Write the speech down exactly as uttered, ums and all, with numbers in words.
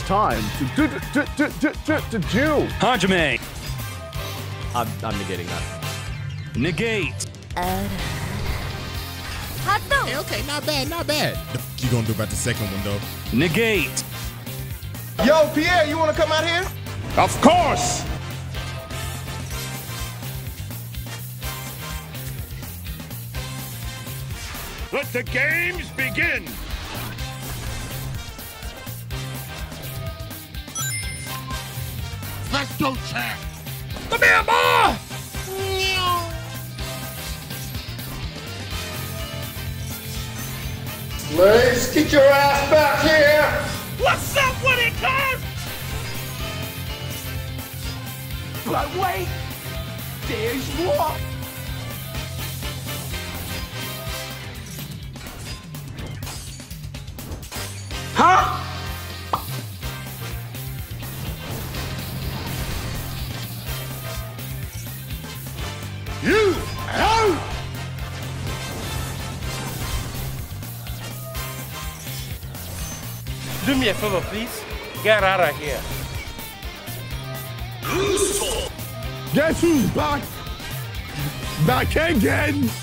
time to do do do do do do do. Hajime. I'm, I'm negating that. Negate. Okay, okay, not bad, not bad. The f you gonna do about the second one though? Negate. Yo, Pierre, you wanna come out here? Of course. Let the games begin! Let's go, champ! Come here, boy! Let's get your ass back here! What's up with it, cuz? But wait, there's more. Huh? You out! Do me a favor, please. Get out of here. Guess who's back? Back again!